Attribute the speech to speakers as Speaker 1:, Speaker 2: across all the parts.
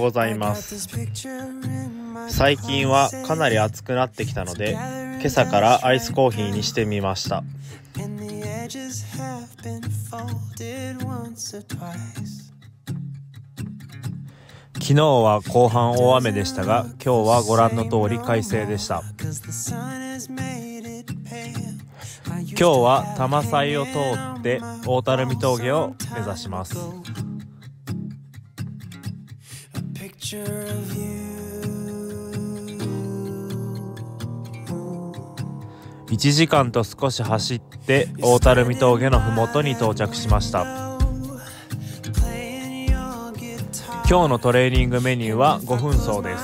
Speaker 1: ございます。最近はかなり暑くなってきたので、今朝からアイスコーヒーにしてみました。昨日は後半大雨でしたが、今日はご覧の通り快晴でした。今日は多摩祭を通って大垂水峠を目指します。1時間と少し走って大垂水峠のふもとに到着しました。今日のトレーニングメニューは5分走です。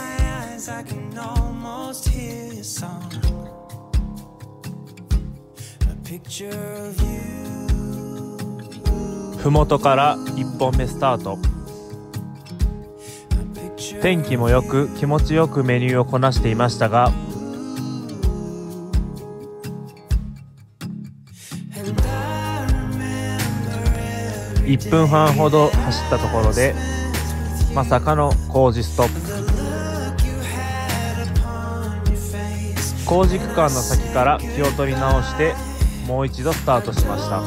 Speaker 1: ふもとから1本目スタート。天気もよく気持ちよくメニューをこなしていましたが、1分半ほど走ったところでまさかの工事ストップ。工事区間の先から気を取り直してもう一度スタートしました。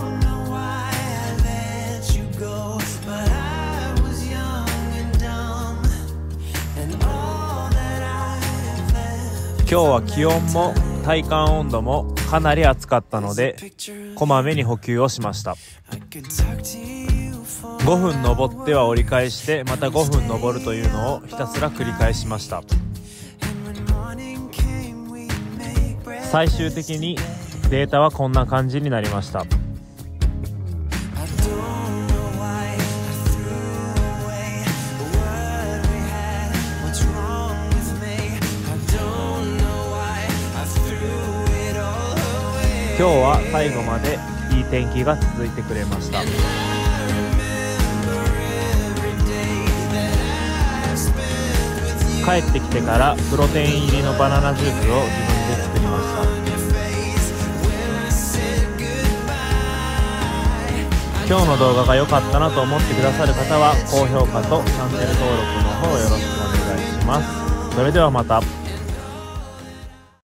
Speaker 1: 今日は気温も体感温度もかなり暑かったので、こまめに補給をしました。5分登っては折り返してまた5分登るというのをひたすら繰り返しました。最終的にデータはこんな感じになりました。今日は最後までいい天気が続いてくれました。帰ってきてからプロテイン入りのバナナジュースを自分で作りました。今日の動画が良かったなと思ってくださる方は高評価とチャンネル登録の方よろしくお願いします。それではまた。